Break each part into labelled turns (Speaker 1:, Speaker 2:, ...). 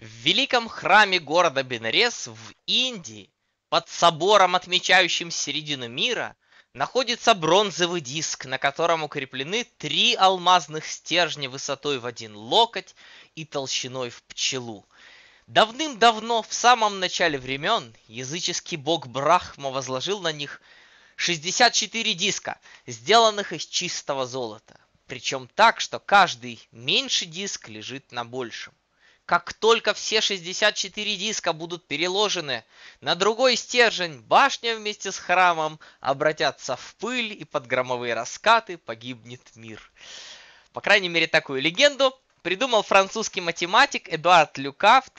Speaker 1: В великом храме города Бенарес в Индии, под собором, отмечающим середину мира, находится бронзовый диск, на котором укреплены 3 алмазных стержня высотой в 1 локоть и толщиной в пчелу. Давным-давно, в самом начале времен, языческий бог Брахма возложил на них 64 диска, сделанных из чистого золота. Причем так, что каждый меньший диск лежит на большем. Как только все 64 диска будут переложены на другой стержень, башня вместе с храмом обратятся в пыль, и под громовые раскаты погибнет мир. По крайней мере, такую легенду придумал французский математик Эдуард Люка в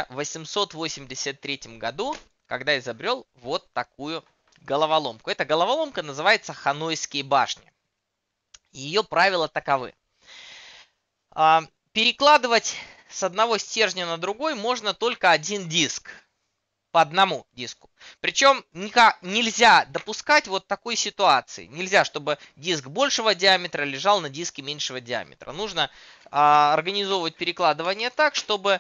Speaker 1: 1883 году, когда изобрел вот такую головоломку. Эта головоломка называется Ханойские башни. Ее правила таковы. Перекладывать с одного стержня на другой можно только один диск. По одному диску. Причем нельзя допускать вот такой ситуации. Нельзя, чтобы диск большего диаметра лежал на диске меньшего диаметра. Нужно организовывать перекладывание так, чтобы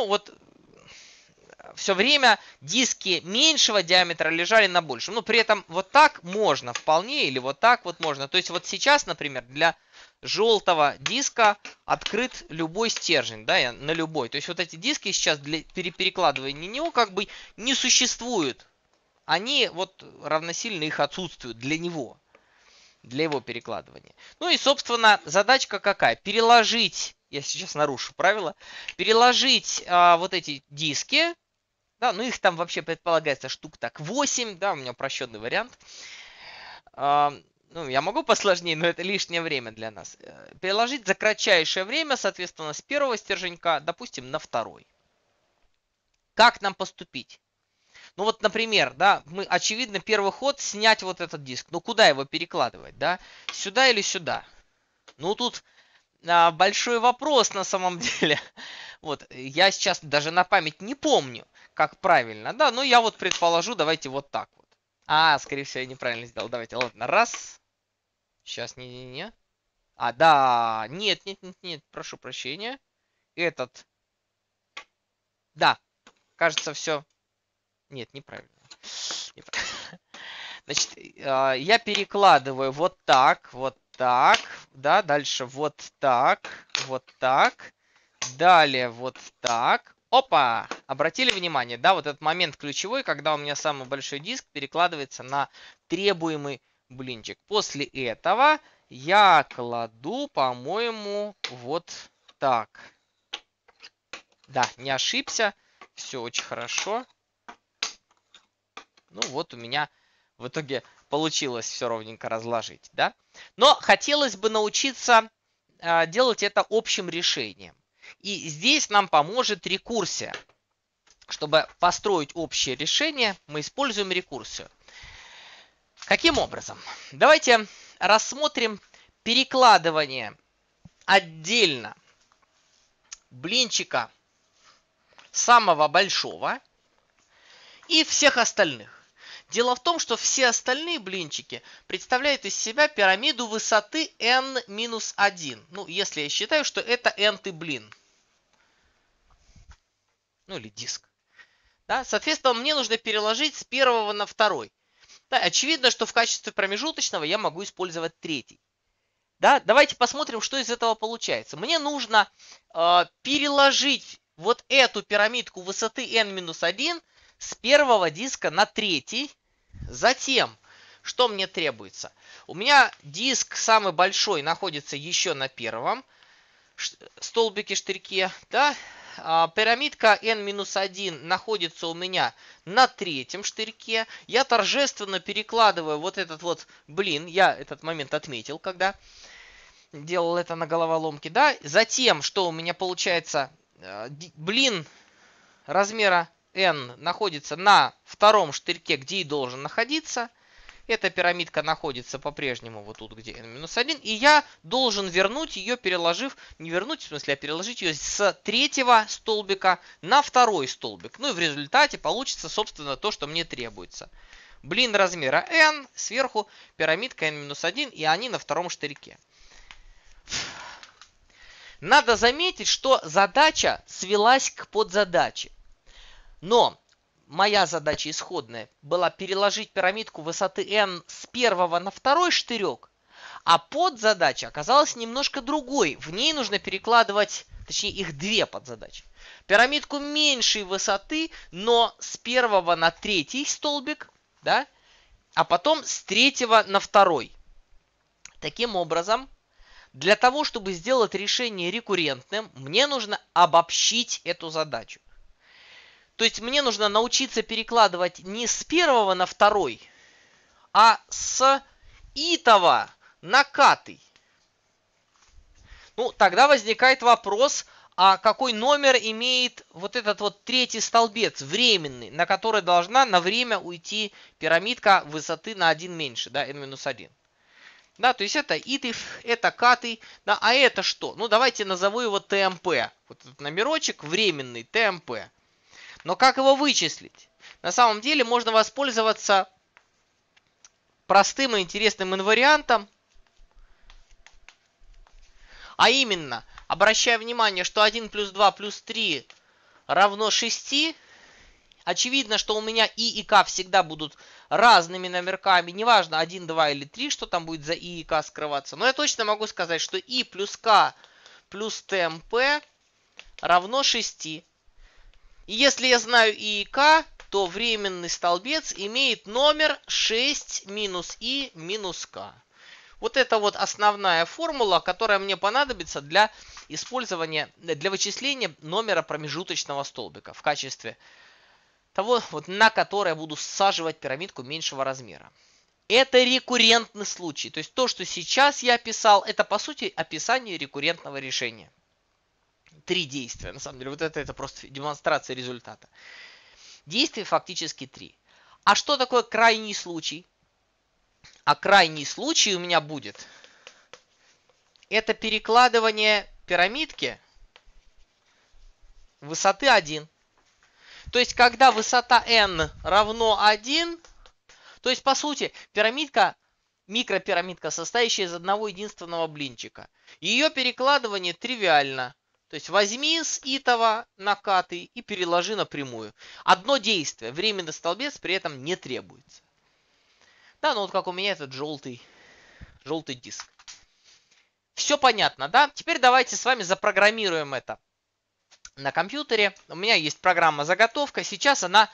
Speaker 1: все время диски меньшего диаметра лежали на большем. Но при этом вот так можно вполне, или вот так вот можно. То есть вот сейчас, например, для желтого диска открыт любой стержень, да, на любой. То есть вот эти диски сейчас для перекладывания него как бы не существуют. Они вот равносильно их отсутствию для него, для его перекладывания. Ну и, собственно, задачка какая? Переложить, я сейчас нарушу правила, переложить вот эти диски, да, ну их там вообще предполагается штук так 8, да, у меня упрощенный вариант. Ну, я могу посложнее, но это лишнее время для нас. Переложить за кратчайшее время, соответственно, с первого стерженька, допустим, на второй. Как нам поступить? Ну вот, например, да, мы, очевидно, первый ход снять вот этот диск. Ну, куда его перекладывать, да? Сюда или сюда? Ну, тут большой вопрос на самом деле. Вот, я сейчас даже на память не помню, как правильно, да, но я вот предположу, давайте вот так вот. Скорее всего, я неправильно сделал. Давайте, ладно, раз. Сейчас, не-не-не. Да, нет, прошу прощения. Этот. Да, кажется, все. Нет, неправильно. Значит, я перекладываю вот так, да, дальше вот так, далее вот так. Опа! Обратили внимание, да, вот этот момент ключевой, когда у меня самый большой диск перекладывается на требуемый блинчик. После этого я кладу, по-моему, вот так. Да, не ошибся. Все очень хорошо. Ну вот у меня в итоге получилось все ровненько разложить, да. Но хотелось бы научиться делать это общим решением. И здесь нам поможет рекурсия. Чтобы построить общее решение, мы используем рекурсию. Каким образом? Давайте рассмотрим перекладывание отдельно блинчика самого большого и всех остальных. Дело в том, что все остальные блинчики представляют из себя пирамиду высоты n-1. Ну, если я считаю, что это n-й блин. Ну, или диск. Да? Соответственно, мне нужно переложить с первого на второй. Да, очевидно, что в качестве промежуточного я могу использовать третий. Да? Давайте посмотрим, что из этого получается. Мне нужно переложить вот эту пирамидку высоты n-1 с первого диска на третий. Затем, что мне требуется? У меня диск самый большой находится еще на первом столбике штырьке. Да? Пирамидка n-1 находится у меня на третьем штырьке. Я торжественно перекладываю вот этот вот блин. Я этот момент отметил, когда делал это на головоломке. Да? Затем, что у меня получается, блин размера n находится на втором штырьке, где и должен находиться. Эта пирамидка находится по-прежнему вот тут, где n-1. И я должен вернуть ее, переложив, не вернуть, в смысле, а переложить ее с третьего столбика на второй столбик. Ну и в результате получится, собственно, то, что мне требуется. Блин размера n, сверху пирамидка n-1, и они на втором штырьке. Надо заметить, что задача свелась к подзадаче. Но моя задача исходная была переложить пирамидку высоты n с первого на второй штырек, а подзадача оказалась немножко другой. В ней нужно перекладывать, точнее их две подзадачи. Пирамидку меньшей высоты, но с первого на третий столбик, да, а потом с третьего на второй. Таким образом, для того, чтобы сделать решение рекуррентным, мне нужно обобщить эту задачу. То есть мне нужно научиться перекладывать не с первого на второй, а с итого на катый. Ну, тогда возникает вопрос, а какой номер имеет вот этот вот третий столбец, временный, на который должна на время уйти пирамидка высоты на 1 меньше, да, n-1. Да, то есть это итый, это катый, да, а это что? Ну, давайте назову его ТМП. Вот этот номерочек временный, ТМП. Но как его вычислить? На самом деле можно воспользоваться простым и интересным инвариантом. А именно, обращая внимание, что 1 плюс 2 плюс 3 равно 6. Очевидно, что у меня и k всегда будут разными номерками. Неважно 1, 2 или 3, что там будет за и k скрываться. Но я точно могу сказать, что и плюс k плюс tmp равно 6. И если я знаю и k, то временный столбец имеет номер 6 минус и минус k. Вот это вот основная формула, которая мне понадобится для использования, для вычисления номера промежуточного столбика в качестве того, вот, на которое я буду всаживать пирамидку меньшего размера. Это рекуррентный случай. То есть то, что сейчас я описал, это по сути описание рекуррентного решения. 3 действия. На самом деле, вот это просто демонстрация результата. Действий фактически 3. А что такое крайний случай? А крайний случай у меня будет это перекладывание пирамидки высоты 1. То есть, когда высота n равно 1, то есть, по сути, пирамидка, микропирамидка, состоящая из одного единственного блинчика. Ее перекладывание тривиально. То есть, возьми с итого на катый и переложи напрямую. Одно действие, временный столбец при этом не требуется. Да, ну вот как у меня этот желтый диск. Все понятно, да? Теперь давайте с вами запрограммируем это на компьютере. У меня есть программа заготовка. Сейчас она,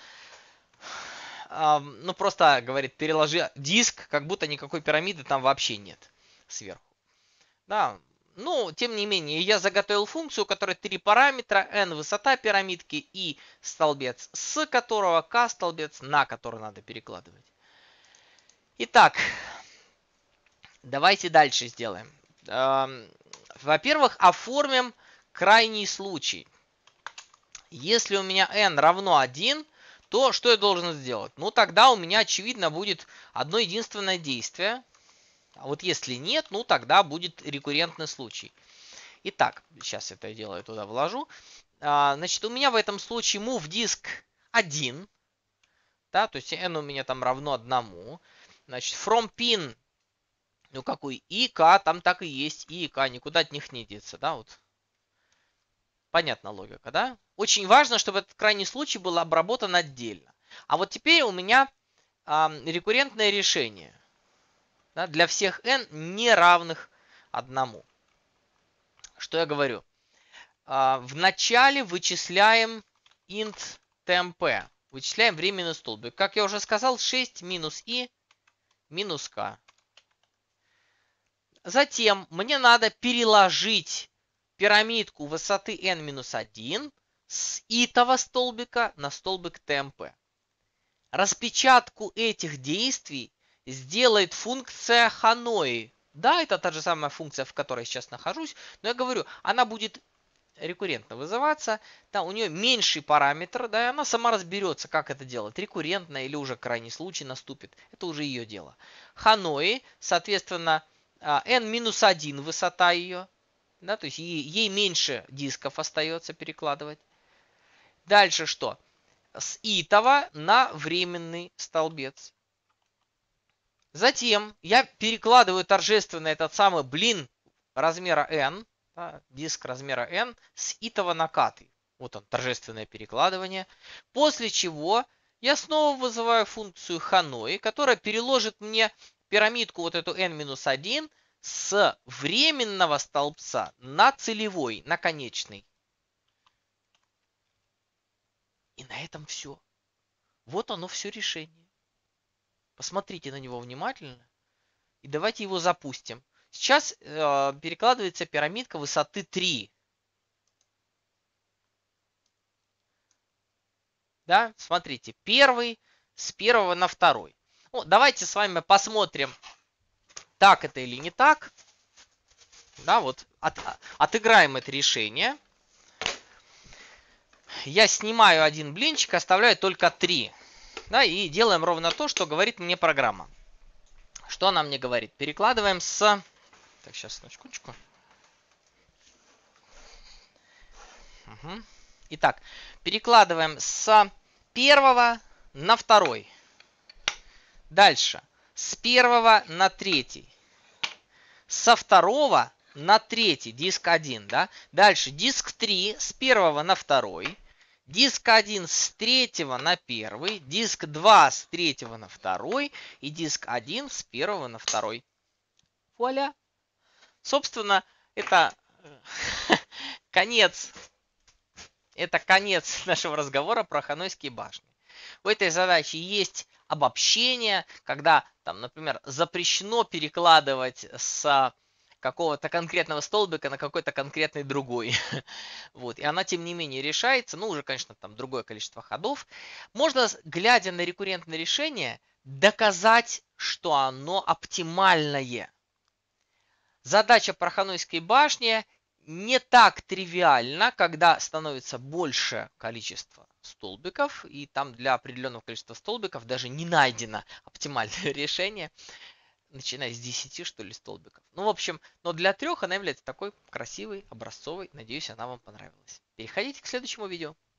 Speaker 1: ну просто говорит, переложи диск, как будто никакой пирамиды там вообще нет сверху. Да, ну, тем не менее, я заготовил функцию, у которой 3 параметра. N высота пирамидки и столбец, с которого k столбец, на который надо перекладывать. Итак, давайте дальше сделаем. Во-первых, оформим крайний случай. Если у меня n равно 1, то что я должен сделать? Ну, тогда у меня, очевидно, будет одно единственное действие. А вот если нет, ну, тогда будет рекуррентный случай. Итак, сейчас это дело я туда вложу. Значит, у меня в этом случае move disk 1. Да, то есть n у меня там равно 1. Значит, from pin, ну, какой и k, там так и есть, и k, никуда от них не деться, да, вот. Понятна логика, да? Очень важно, чтобы этот крайний случай был обработан отдельно. А вот теперь у меня рекуррентное решение, да, для всех n не равных 1. Что я говорю? Вначале вычисляем int tmp. Вычисляем временный столбик. Как я уже сказал, 6 минус и минус k. Затем мне надо переложить пирамидку высоты n-1 с итого столбика на столбик tmp. Распечатку этих действий сделает функция Hanoi. Да, это та же самая функция, в которой я сейчас нахожусь, но я говорю, она будет рекуррентно вызываться, да, у нее меньший параметр, да, и она сама разберется, как это делать, рекуррентно или уже крайний случай наступит, это уже ее дело. Hanoi, соответственно, n-1 высота ее, да, то есть ей меньше дисков остается перекладывать. Дальше что? С итого на временный столбец. Затем я перекладываю торжественно этот самый блин размера n, Да, диск размера n с итого на k. Вот он, торжественное перекладывание. После чего я снова вызываю функцию Ханой, которая переложит мне пирамидку вот эту n-1 с временного столбца на целевой, на конечный. И на этом все. Вот оно все решение. Посмотрите на него внимательно. И давайте его запустим. Сейчас перекладывается пирамидка высоты 3. Да, смотрите, первый с первого на второй. Ну, давайте с вами посмотрим, так это или не так. Да, вот отыграем это решение. Я снимаю один блинчик, оставляю только 3. Да, и делаем ровно то, что говорит мне программа. Что она мне говорит? Перекладываем с... Так, сейчас, на секундочку. Угу. Итак, перекладываем с первого на второй. Дальше. С первого на третий. Со второго на третий. Диск 1. Да? Дальше. Диск 3 с первого на второй. Диск 1 с третьего на первый. Диск 2 с третьего на второй. И диск 1 с первого на второй. Вуаля. Собственно, это конец. Это конец нашего разговора про Ханойские башни. У этой задачи есть обобщение, когда, там, например, запрещено перекладывать с какого-то конкретного столбика на какой-то конкретный другой. Вот. И она, тем не менее, решается. Ну, уже, конечно, там другое количество ходов. Можно, глядя на рекуррентное решение, доказать, что оно оптимальное. Задача про Ханойские башни не так тривиально, когда становится больше количество столбиков, и там для определенного количества столбиков даже не найдено оптимальное решение, начиная с 10, что ли, столбиков. Ну, в общем, но для 3 она является такой красивой, образцовой. Надеюсь, она вам понравилась. Переходите к следующему видео.